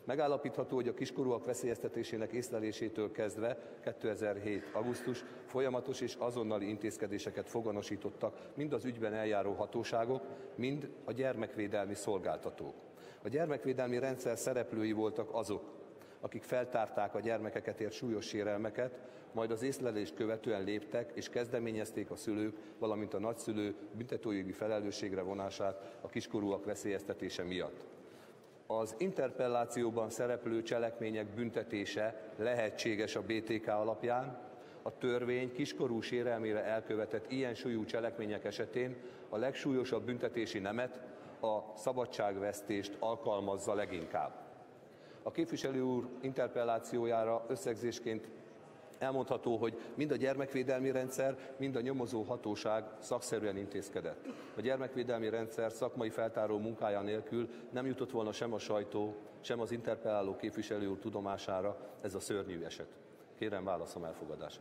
Megállapítható, hogy a kiskorúak veszélyeztetésének észlelésétől kezdve 2007. augusztus folyamatos és azonnali intézkedéseket foganasítottak mind az ügyben eljáró hatóságok, mind a gyermekvédelmi szolgáltatók. A gyermekvédelmi rendszer szereplői voltak azok, akik feltárták a gyermekeket ért súlyos sérelmeket, majd az észlelést követően léptek és kezdeményezték a szülők, valamint a nagyszülő büntetőjogi felelősségre vonását a kiskorúak veszélyeztetése miatt. Az interpellációban szereplő cselekmények büntetése lehetséges a BTK alapján. A törvény kiskorú sérelmére elkövetett ilyen súlyú cselekmények esetén a legsúlyosabb büntetési nemet, a szabadságvesztést alkalmazza leginkább. A képviselő úr interpellációjára összegzésként elmondható, hogy mind a gyermekvédelmi rendszer, mind a nyomozó hatóság szakszerűen intézkedett. A gyermekvédelmi rendszer szakmai feltáró munkája nélkül nem jutott volna sem a sajtó, sem az interpelláló képviselő úr tudomására ez a szörnyű eset. Kérem válaszom elfogadását.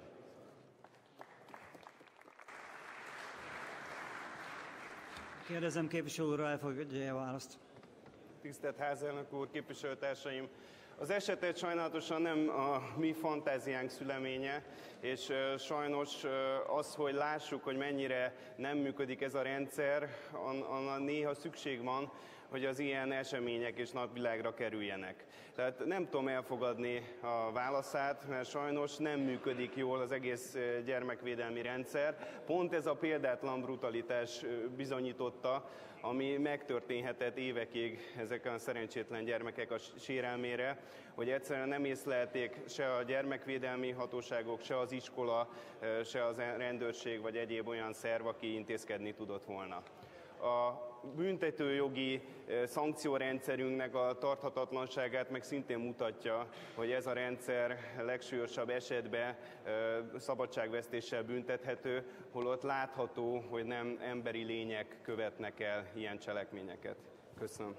Kérdezem képviselő úrra, elfogadja a választ. Tisztelt házelnök úr, képviselőtársaim! Az esetet sajnálatosan nem a mi fantáziánk szüleménye, és sajnos az, hogy lássuk, hogy mennyire nem működik ez a rendszer, néha szükség van, hogy az ilyen események és napvilágra kerüljenek. Tehát nem tudom elfogadni a válaszát, mert sajnos nem működik jól az egész gyermekvédelmi rendszer. Pont ez a példátlan brutalitás bizonyította, ami megtörténhetett évekig ezeken a szerencsétlen gyermekek a sérelmére, hogy egyszerűen nem észlelték se a gyermekvédelmi hatóságok, se az iskola, se az rendőrség vagy egyéb olyan szerv, aki intézkedni tudott volna. A büntetőjogi szankciórendszerünknek a tarthatatlanságát meg szintén mutatja, hogy ez a rendszer legsúlyosabb esetben szabadságvesztéssel büntethető, holott látható, hogy nem emberi lények követnek el ilyen cselekményeket. Köszönöm.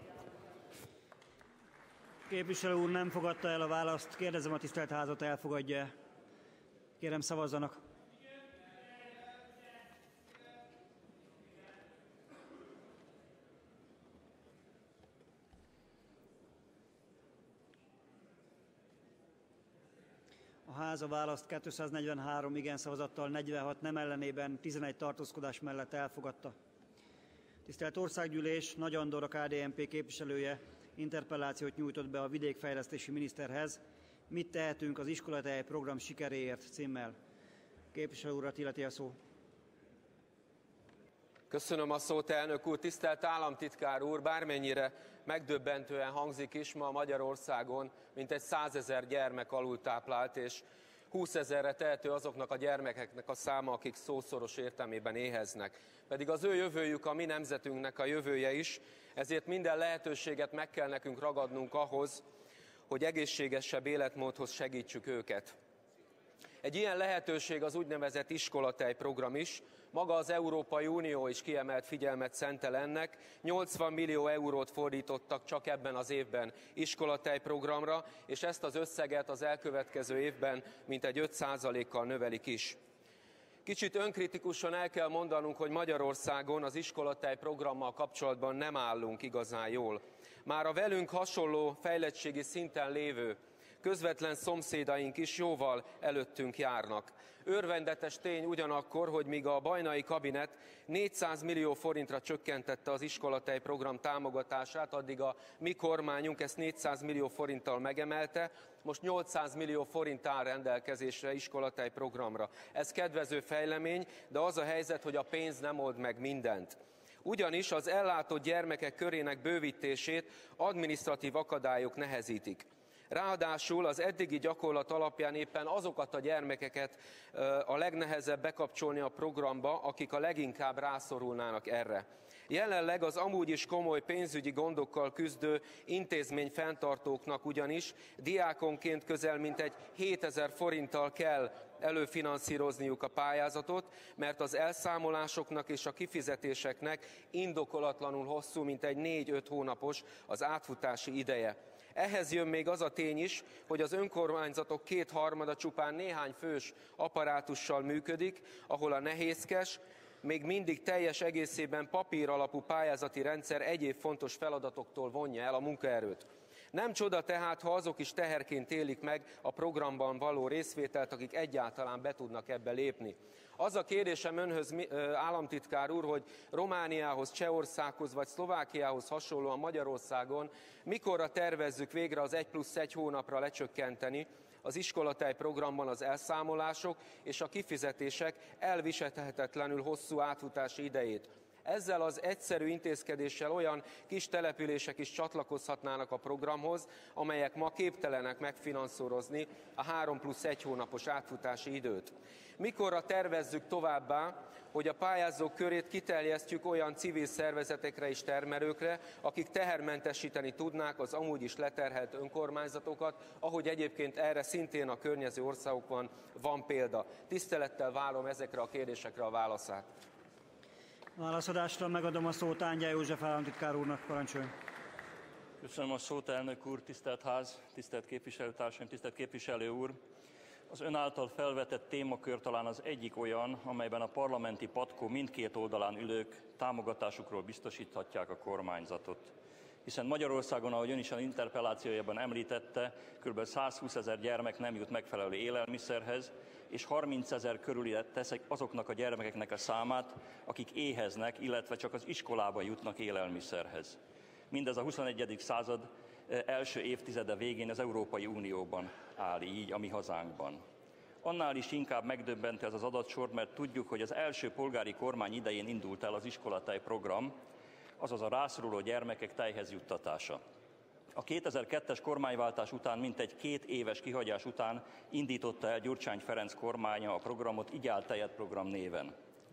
Képviselő úr nem fogadta el a választ. Kérdezem a tisztelt házat, elfogadja. Kérem, szavazzanak. A ház a választ 243 igen szavazattal, 46 nem ellenében, 11 tartózkodás mellett elfogadta. Tisztelt Országgyűlés, Nagy Andor, a KDNP képviselője interpellációt nyújtott be a vidékfejlesztési miniszterhez. Mit tehetünk az iskolatej program sikeréért címmel? Képviselő urat illeti a szó. Köszönöm a szót, elnök úr. Tisztelt államtitkár úr, bármennyire megdöbbentően hangzik is, ma Magyarországon mintegy 100 000 gyermek alultáplált, és 20 000-re tehető azoknak a gyermekeknek a száma, akik szószoros értelmében éheznek. Pedig az ő jövőjük a mi nemzetünknek a jövője is, ezért minden lehetőséget meg kell nekünk ragadnunk ahhoz, hogy egészségesebb életmódhoz segítsük őket. Egy ilyen lehetőség az úgynevezett iskolatej program is. Maga az Európai Unió is kiemelt figyelmet szentel ennek. 80 millió eurót fordítottak csak ebben az évben iskolatej programra, és ezt az összeget az elkövetkező évben mintegy 5%-kal növelik is. Kicsit önkritikusan el kell mondanunk, hogy Magyarországon az iskolatej programmal kapcsolatban nem állunk igazán jól. Már a velünk hasonló fejlettségi szinten lévő közvetlen szomszédaink is jóval előttünk járnak. Örvendetes tény ugyanakkor, hogy míg a Bajnai kabinet 400 millió forintra csökkentette az iskolatej program támogatását, addig a mi kormányunk ezt 400 millió forinttal megemelte, most 800 millió forint áll rendelkezésre iskolatej programra. Ez kedvező fejlemény, de az a helyzet, hogy a pénz nem old meg mindent. Ugyanis az ellátott gyermekek körének bővítését adminisztratív akadályok nehezítik. Ráadásul az eddigi gyakorlat alapján éppen azokat a gyermekeket a legnehezebb bekapcsolni a programba, akik a leginkább rászorulnának erre. Jelenleg az amúgy is komoly pénzügyi gondokkal küzdő intézményfenntartóknak ugyanis diákonként közel mintegy 7000 forinttal kell előfinanszírozniuk a pályázatot, mert az elszámolásoknak és a kifizetéseknek indokolatlanul hosszú, mintegy 4-5 hónapos az átfutási ideje. Ehhez jön még az a tény is, hogy az önkormányzatok kétharmada csupán néhány fős apparátussal működik, ahol a nehézkes, még mindig teljes egészében papír alapú pályázati rendszer egyéb fontos feladatoktól vonja el a munkaerőt. Nem csoda tehát, ha azok is teherként élik meg a programban való részvételt, akik egyáltalán be tudnak ebbe lépni. Az a kérdésem önhöz, államtitkár úr, hogy Romániához, Csehországhoz vagy Szlovákiához hasonlóan Magyarországon mikorra tervezzük végre az 1+1 hónapra lecsökkenteni az iskolatej programban az elszámolások és a kifizetések elviselhetetlenül hosszú átfutási idejét. Ezzel az egyszerű intézkedéssel olyan kis települések is csatlakozhatnának a programhoz, amelyek ma képtelenek megfinanszírozni a 3+1 hónapos átfutási időt. Mikorra tervezzük továbbá, hogy a pályázók körét kiterjesztjük olyan civil szervezetekre és termelőkre, akik tehermentesíteni tudnák az amúgy is leterhelt önkormányzatokat, ahogy egyébként erre szintén a környező országokban van példa. Tisztelettel várom ezekre a kérdésekre a válaszát. Válaszadásra megadom a szót Ángyá József államtitkár úrnak, parancsoljon. Köszönöm a szót, elnök úr, tisztelt ház, tisztelt képviselőtársaim, tisztelt képviselő úr. Az ön által felvetett témakör talán az egyik olyan, amelyben a parlamenti patkó mindkét oldalán ülők támogatásukról biztosíthatják a kormányzatot. Hiszen Magyarországon, ahogy ön is az interpellációjában említette, kb. 120 000 gyermek nem jut megfelelő élelmiszerhez, és 30 000 körül teszek azoknak a gyermekeknek a számát, akik éheznek, illetve csak az iskolába jutnak élelmiszerhez. Mindez a 21. század első évtizede végén az Európai Unióban áll így, a mi hazánkban. Annál is inkább megdöbbentő ez az adatsor, mert tudjuk, hogy az első polgári kormány idején indult el az iskolatej program, azaz a rászoruló gyermekek tejhez juttatása. A 2002-es kormányváltás után, mintegy 2 éves kihagyás után indította el Gyurcsány Ferenc kormánya a programot Így áll tejed program néven.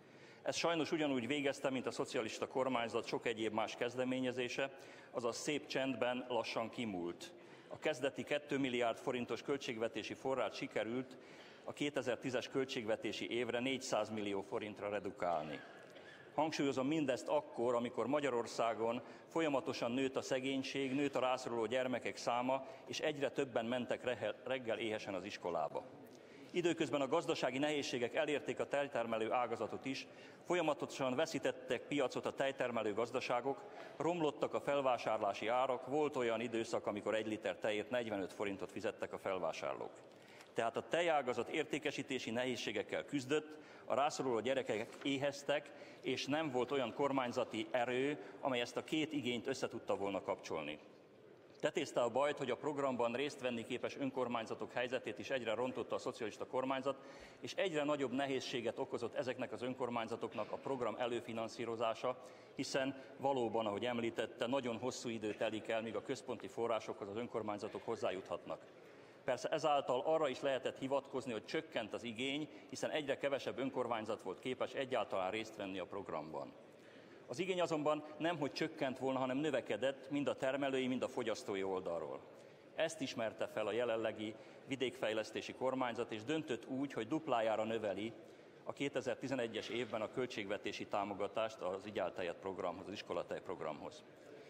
Ez sajnos ugyanúgy végezte, mint a szocialista kormányzat sok egyéb más kezdeményezése, azaz szép csendben lassan kimúlt. A kezdeti 2 milliárd forintos költségvetési forrát sikerült a 2010-es költségvetési évre 400 millió forintra redukálni. Hangsúlyozom mindezt akkor, amikor Magyarországon folyamatosan nőtt a szegénység, nőtt a rászoruló gyermekek száma, és egyre többen mentek reggel éhesen az iskolába. Időközben a gazdasági nehézségek elérték a tejtermelő ágazatot is, folyamatosan veszítettek piacot a tejtermelő gazdaságok, romlottak a felvásárlási árak, volt olyan időszak, amikor 1 liter tejért 45 forintot fizettek a felvásárlók. Tehát a tejágazat értékesítési nehézségekkel küzdött, a rászoruló gyerekek éheztek, és nem volt olyan kormányzati erő, amely ezt a két igényt össze tudta volna kapcsolni. Tetézte a bajt, hogy a programban részt venni képes önkormányzatok helyzetét is egyre rontotta a szocialista kormányzat, és egyre nagyobb nehézséget okozott ezeknek az önkormányzatoknak a program előfinanszírozása, hiszen valóban, ahogy említette, nagyon hosszú idő telik el, míg a központi forrásokhoz az önkormányzatok hozzájuthatnak. Persze ezáltal arra is lehetett hivatkozni, hogy csökkent az igény, hiszen egyre kevesebb önkormányzat volt képes egyáltalán részt venni a programban. Az igény azonban nemhogy csökkent volna, hanem növekedett mind a termelői, mind a fogyasztói oldalról. Ezt ismerte fel a jelenlegi vidékfejlesztési kormányzat, és döntött úgy, hogy duplájára növeli a 2011-es évben a költségvetési támogatást az Így áll tejed programhoz, az iskolatej programhoz.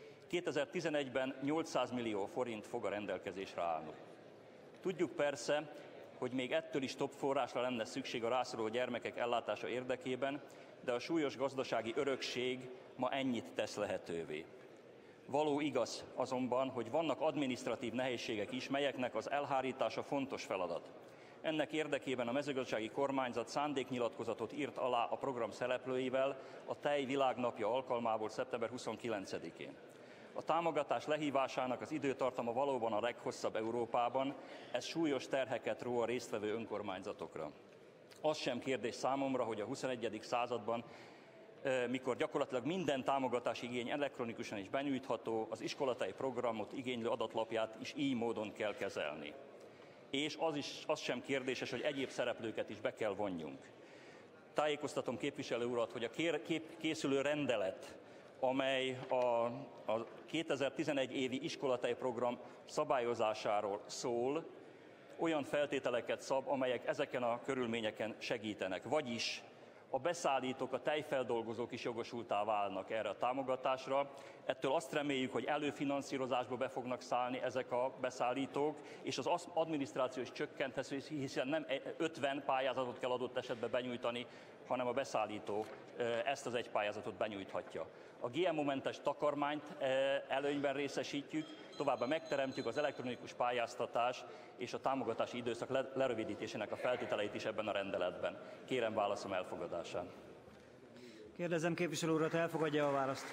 2011-ben 800 millió forint fog a rendelkezésre állni. Tudjuk persze, hogy még ettől is több forrásra lenne szükség a rászoruló gyermekek ellátása érdekében, de a súlyos gazdasági örökség ma ennyit tesz lehetővé. Való igaz azonban, hogy vannak adminisztratív nehézségek is, melyeknek az elhárítása fontos feladat. Ennek érdekében a mezőgazdasági kormányzat szándéknyilatkozatot írt alá a program szereplőivel a Tej világnapja alkalmából szeptember 29-én. A támogatás lehívásának az időtartama valóban a leghosszabb Európában, ez súlyos terheket ró a résztvevő önkormányzatokra. Az sem kérdés számomra, hogy a 21. században, mikor gyakorlatilag minden támogatási igény elektronikusan is benyújtható, az iskolatej programot igénylő adatlapját is így módon kell kezelni. És az sem kérdéses, hogy egyéb szereplőket is be kell vonjunk. Tájékoztatom képviselő urat, hogy a készülő rendelet, amely a 2011 évi iskolatej program szabályozásáról szól, olyan feltételeket szab, amelyek ezeken a körülményeken segítenek. Vagyis a beszállítók, a tejfeldolgozók is jogosulttá válnak erre a támogatásra. Ettől azt reméljük, hogy előfinanszírozásba be fognak szállni ezek a beszállítók, és az adminisztráció is csökkenthető, hiszen nem 50 pályázatot kell adott esetben benyújtani, hanem a beszállító ezt az egy pályázatot benyújthatja. a GMO-mentes takarmányt előnyben részesítjük, továbbá megteremtjük az elektronikus pályáztatás és a támogatási időszak lerövidítésének a feltételeit is ebben a rendeletben. Kérem válaszom elfogadását. Kérdezem képviselő urat, elfogadja a választ?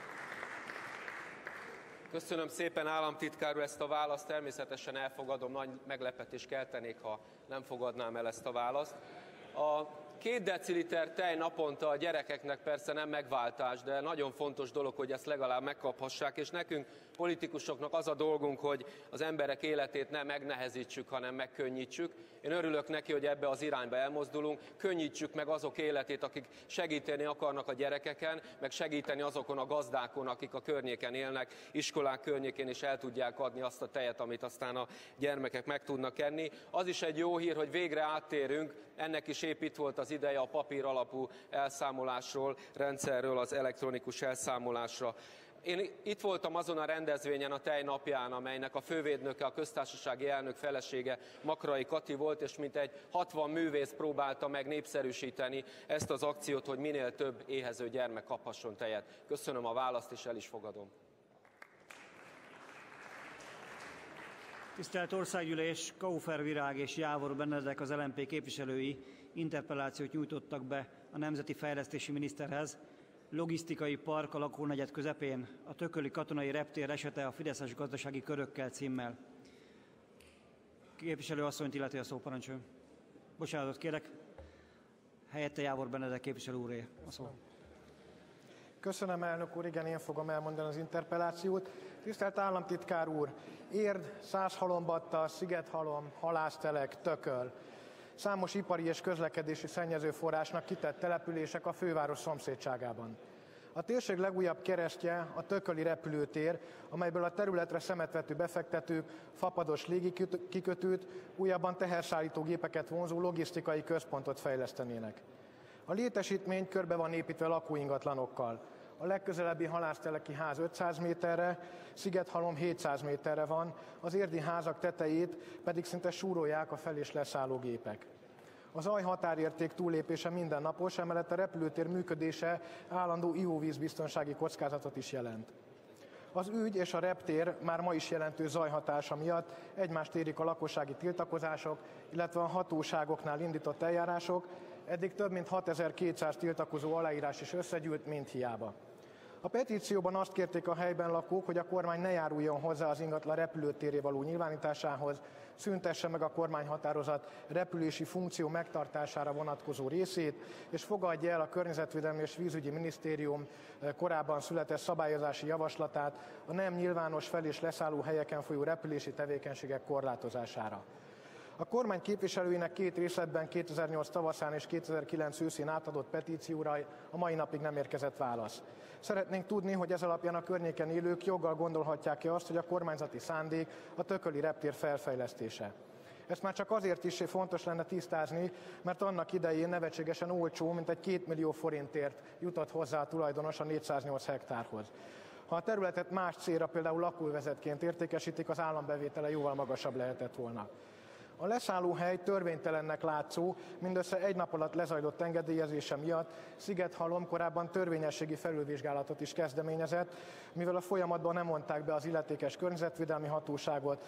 Köszönöm szépen, államtitkár úr, ezt a választ természetesen elfogadom, nagy meglepetést keltenék, ha nem fogadnám el ezt a választ. A 2 deciliter tej naponta a gyerekeknek persze nem megváltás, de nagyon fontos dolog, hogy ezt legalább megkaphassák, és nekünk politikusoknak az a dolgunk, hogy az emberek életét nem megnehezítsük, hanem megkönnyítsük. Én örülök neki, hogy ebbe az irányba elmozdulunk, könnyítsük meg azok életét, akik segíteni akarnak a gyerekeken, meg segíteni azokon a gazdákon, akik a környéken élnek, iskolák környékén, és el tudják adni azt a tejet, amit aztán a gyermekek meg tudnak enni. Az is egy jó hír, hogy végre áttérünk, ennek is épp itt volt az ideje, a papír alapú elszámolásról, rendszerről az elektronikus elszámolásra. Én itt voltam azon a rendezvényen, a Tej napján, amelynek a fővédnöke, a köztársasági elnök felesége Makrai Kati volt, és mintegy 60 művész próbálta meg népszerűsíteni ezt az akciót, hogy minél több éhező gyermek kaphasson tejet. Köszönöm a választ, és el is fogadom. Tisztelt Országgyűlés, Kaufer Virág és Jávor Benedek, az LMP képviselői interpellációt nyújtottak be a Nemzeti Fejlesztési Miniszterhez. Logisztikai park a lakónegyed közepén, a Tököli katonai reptér esete a fideszes gazdasági körökkel címmel. Képviselő asszonyt illeti a szó, parancsoljon. Bocsánatot kérek, helyette Jávor Benedek képviselő úré a szó. Köszönöm, elnök úr, igen, én fogom elmondani az interpellációt. Tisztelt államtitkár úr, Érd, Szászhalombatta, Szigethalom, Halásztelek, Tököl. Számos ipari és közlekedési szennyezőforrásnak kitett települések a főváros szomszédságában. A térség legújabb keresztje a tököli repülőtér, amelyből a területre szemetvető befektetők fapados légikikötőt, újabban teherszállító gépeket vonzó logisztikai központot fejlesztenének. A létesítmény körbe van építve lakóingatlanokkal. A legközelebbi halászteleki ház 500 méterre, Szigethalom 700 méterre van, az érdi házak tetejét pedig szinte súrolják a fel- és leszálló gépek. A zaj határérték túllépése mindennapos, emellett a repülőtér működése állandó ivóvízbiztonsági kockázatot is jelent. Az ügy és a reptér már ma is jelentő zajhatása miatt egymást érik a lakossági tiltakozások, illetve a hatóságoknál indított eljárások, eddig több mint 6200 tiltakozó aláírás is összegyűlt, mind hiába. A petícióban azt kérték a helyben lakók, hogy a kormány ne járuljon hozzá az ingatlan repülőtéré való nyilvánításához, szüntesse meg a kormányhatározat repülési funkció megtartására vonatkozó részét, és fogadja el a Környezetvédelmi és Vízügyi Minisztérium korábban született szabályozási javaslatát a nem nyilvános fel- és leszálló helyeken folyó repülési tevékenységek korlátozására. A kormány képviselőinek 2 részletben 2008 tavaszán és 2009 őszén átadott petícióra a mai napig nem érkezett válasz. Szeretnénk tudni, hogy ez alapján a környéken élők joggal gondolhatják-e azt, hogy a kormányzati szándék a tököli reptér felfejlesztése. Ezt már csak azért is fontos lenne tisztázni, mert annak idején nevetségesen olcsó, mintegy 2 millió forintért jutott hozzá a tulajdonos a 408 hektárhoz. Ha a területet más célra, például lakóövezetként értékesítik, az állambevétele jóval magasabb lehetett volna. A leszállóhely törvénytelennek látszó, mindössze egy nap alatt lezajlott engedélyezése miatt Szigethalom korábban törvényességi felülvizsgálatot is kezdeményezett, mivel a folyamatban nem mondták be az illetékes környezetvédelmi hatóságot,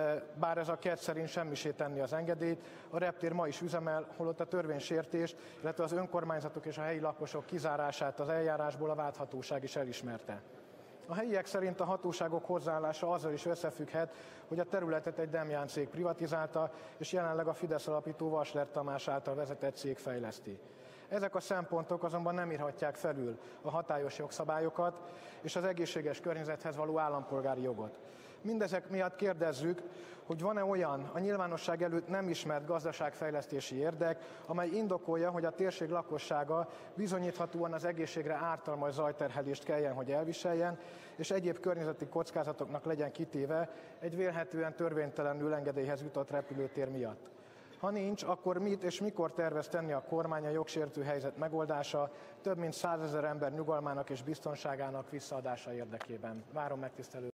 bár ez a KED szerint semmisé tenni az engedélyt. A reptér ma is üzemel, holott a törvénysértést, illetve az önkormányzatok és a helyi lakosok kizárását az eljárásból a vádhatóság is elismerte. A helyiek szerint a hatóságok hozzáállása azzal is összefügghet, hogy a területet egy Demján cég privatizálta, és jelenleg a Fidesz alapító Vasler Tamás által vezetett cég fejleszti. Ezek a szempontok azonban nem írhatják felül a hatályos jogszabályokat és az egészséges környezethez való állampolgári jogot. Mindezek miatt kérdezzük, hogy van-e olyan a nyilvánosság előtt nem ismert gazdaságfejlesztési érdek, amely indokolja, hogy a térség lakossága bizonyíthatóan az egészségre ártalmas zajterhelést kelljen, hogy elviseljen, és egyéb környezeti kockázatoknak legyen kitéve egy vélhetően törvénytelenül engedélyhez jutott repülőtér miatt. Ha nincs, akkor mit és mikor tervez tenni a kormány a jogsértő helyzet megoldása, több mint 100 000 ember nyugalmának és biztonságának visszaadása érdekében? Várom megtisztelő